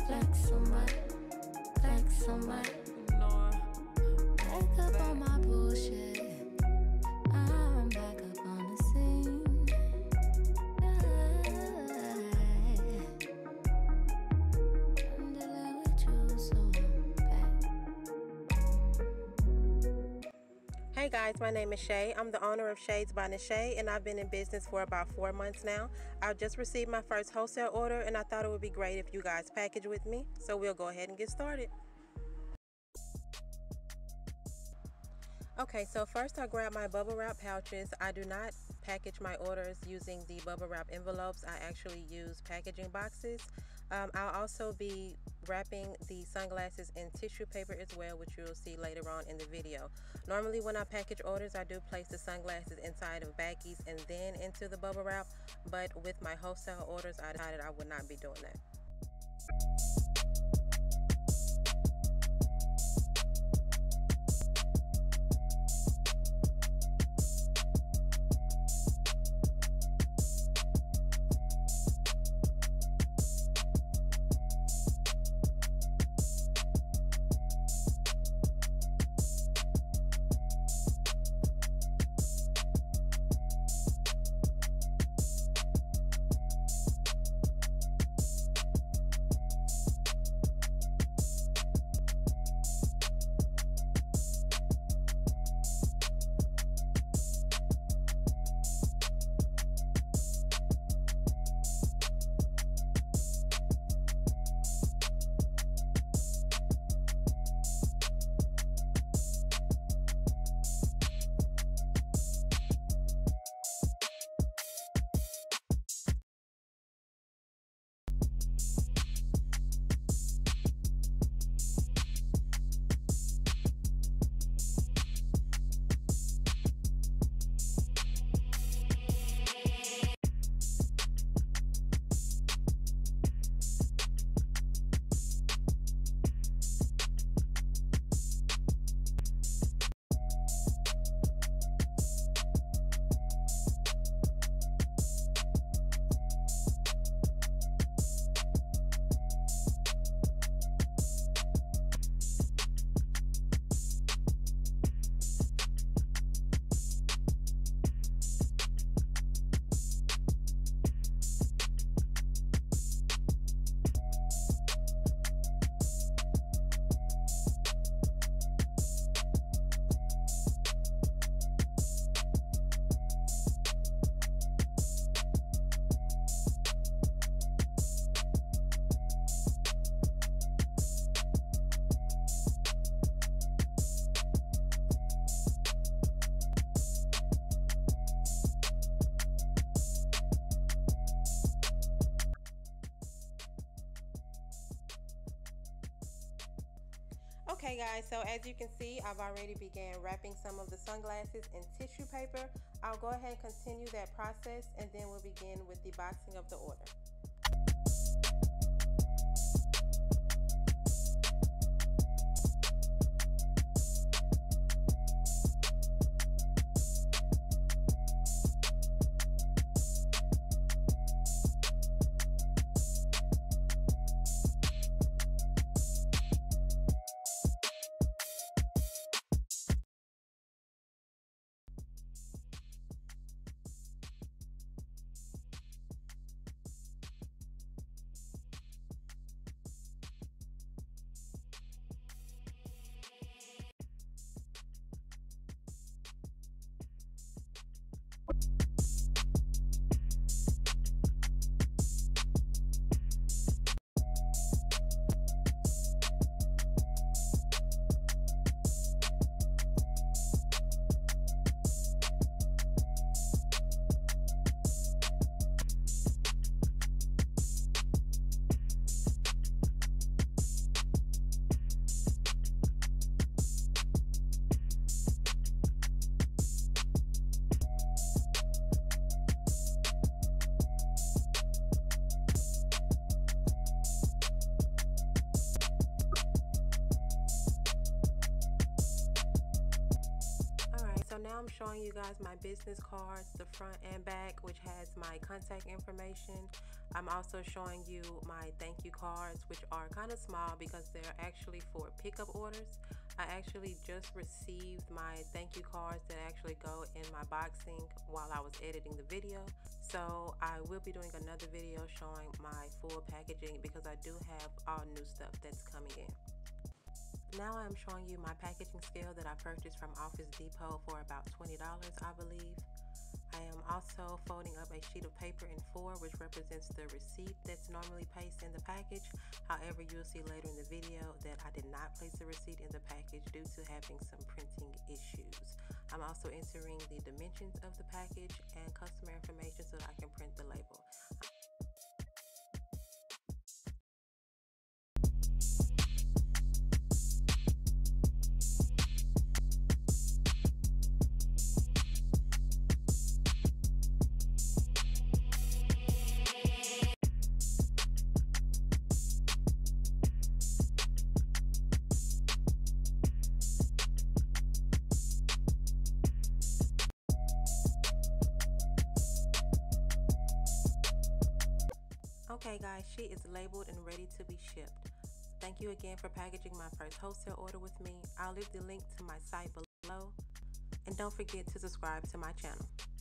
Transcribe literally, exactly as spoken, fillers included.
Flex on my, flex on my. Back up on my bullshit. I'm back up on the scene. I'm dealing with you, so I'm back. Hey guys, my name is Shay. I'm the owner of Shadezz by Nishae, and I've been in business for about four months now. I just received my first wholesale order, and I thought it would be great if you guys package with me. So we'll go ahead and get started. Okay, so first I grab my bubble wrap pouches. I do not package my orders using the bubble wrap envelopes. I actually use packaging boxes. Um, I'll also be wrapping the sunglasses in tissue paper as well, which you'll see later on in the video. Normally when I package orders, I do place the sunglasses inside of baggies and then into the bubble wrap, but with my wholesale orders, I decided I would not be doing that. Okay guys, so as you can see, I've already began wrapping some of the sunglasses in tissue paper. I'll go ahead and continue that process, and then we'll begin with the boxing of the order. So now I'm showing you guys my business cards, the front and back, which has my contact information. I'm also showing you my thank you cards, which are kind of small because they're actually for pickup orders. I actually just received my thank you cards that actually go in my boxing while I was editing the video. So I will be doing another video showing my full packaging because I do have all new stuff that's coming in. Now I'm showing you my packaging scale that I purchased from Office Depot for about twenty dollars, I believe. I am also folding up a sheet of paper in four, which represents the receipt that's normally placed in the package. However, you'll see later in the video that I did not place the receipt in the package due to having some printing issues. I'm also entering the dimensions of the package and customer information so that I can print the label. Okay guys, she is labeled and ready to be shipped. Thank you again for packaging my first wholesale order with me. I'll leave the link to my site below. And don't forget to subscribe to my channel.